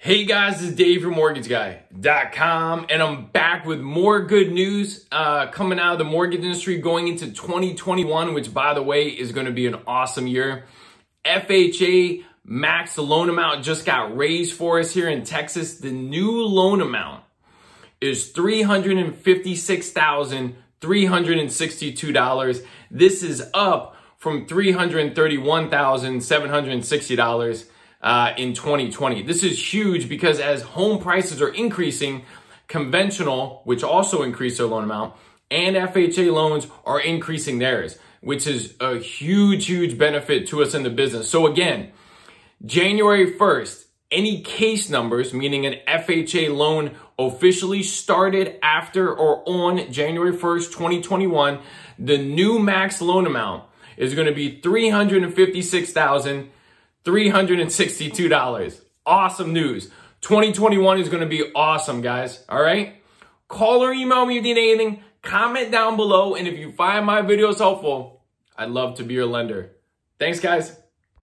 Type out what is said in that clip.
Hey guys, this is Dave from MortgageGuy.com, and I'm back with more good news coming out of the mortgage industry going into 2021, which, by the way, is going to be an awesome year. FHA max loan amount just got raised for us here in Texas. The new loan amount is $356,362. This is up from $331,760 in 2020. This is huge because as home prices are increasing, conventional, which also increased their loan amount, and FHA loans are increasing theirs, which is a huge benefit to us in the business. So again, January 1st, any case numbers, meaning an FHA loan officially started after or on January 1st, 2021, the new max loan amount is going to be $356,362. Awesome news. 2021 is going to be awesome, guys. All right? Call or email me if you need anything. Comment down below. And if you find my videos helpful, I'd love to be your lender. Thanks, guys.